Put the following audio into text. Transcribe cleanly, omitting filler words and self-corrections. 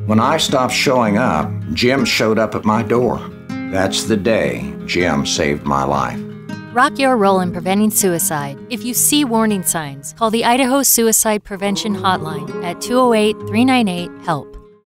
When I stopped showing up, Jim showed up at my door. That's the day Jim saved my life. Rock your role in preventing suicide. If you see warning signs, call the Idaho Suicide Prevention Hotline at 208-398-HELP.